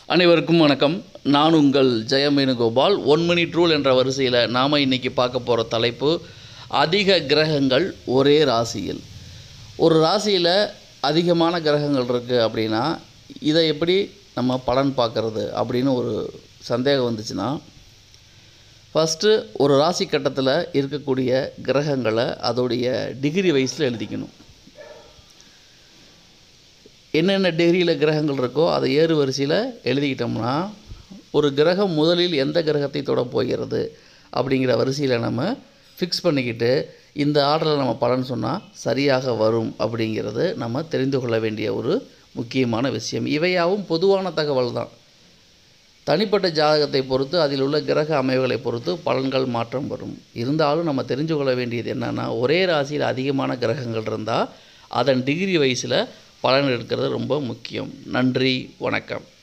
அனைவருக்கும் வணக்கம். நான் உங்கள் ஜெயமேனுகோபால். 1 மினிட் ரூல் என்ற வரிசையில் நாம் இன்றைக்கி பார்க்க போகிற தலைப்பு அதிக கிரகங்கள் ஒரே ராசியில். ஒரு ராசியில் அதிகமான கிரகங்கள் இருக்குது அப்படின்னா இதை எப்படி நம்ம பலன் பார்க்குறது அப்படின்னு ஒரு சந்தேகம் வந்துச்சுன்னா, ஃபஸ்ட்டு ஒரு ராசி கட்டத்தில் இருக்கக்கூடிய கிரகங்களை அதோடைய டிகிரி வைஸில் எழுதிக்கணும். என்னென்ன டிகிரியில் கிரகங்கள் இருக்கோ அதை ஏறு வரிசையில் எழுதிக்கிட்டோம்னா, ஒரு கிரகம் முதலில் எந்த கிரகத்தை தொட போகிறது அப்படிங்கிற வரிசையில் நம்ம ஃபிக்ஸ் பண்ணிக்கிட்டு இந்த ஆர்டரில் நம்ம பலன் சொன்னால் சரியாக வரும் அப்படிங்கிறது நம்ம தெரிந்து கொள்ள வேண்டிய ஒரு முக்கியமான விஷயம். இவையாவும் பொதுவான தகவல் தான். தனிப்பட்ட ஜாதகத்தை பொறுத்து அதில் உள்ள கிரக அமைவுகளை பொறுத்து பலன்கள் மாற்றம் வரும். இருந்தாலும் நம்ம தெரிஞ்சு கொள்ள வேண்டியது என்னென்னா, ஒரே ராசியில் அதிகமான கிரகங்கள் இருந்தால் அதன் டிகிரி வைஸில் பலன் எடுக்கிறது ரொம்ப முக்கியம். நன்றி, வணக்கம்.